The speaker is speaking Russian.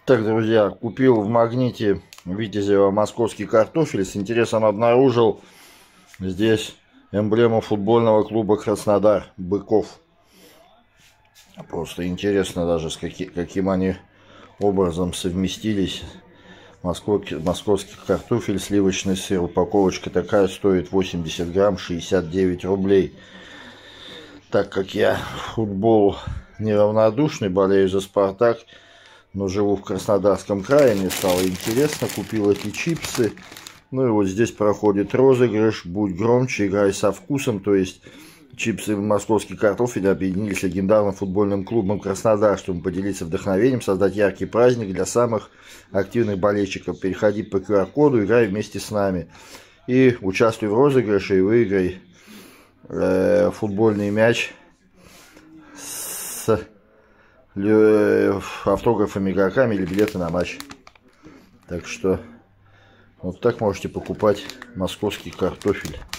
Так, друзья, купил в Магните Витязева московский картофель. С интересом обнаружил здесь эмблему футбольного клуба Краснодар, быков. Просто интересно даже, каким они образом совместились. Московский картофель, сливочный сыр. Упаковочка такая стоит 80 грамм, 69 рублей. Так как я футбол неравнодушный, болею за «Спартак», но живу в Краснодарском крае, мне стало интересно, купил эти чипсы. Ну и вот здесь проходит розыгрыш «Будь громче, играй со вкусом», то есть чипсы «Московский картофель» объединились с легендарным футбольным клубом «Краснодар», чтобы поделиться вдохновением, создать яркий праздник для самых активных болельщиков. Переходи по QR-коду, играй вместе с нами. И участвуй в розыгрыше и выиграй футбольный мяч с автографами игроками или билеты на матч. Так что вот так можете покупать московский картофель.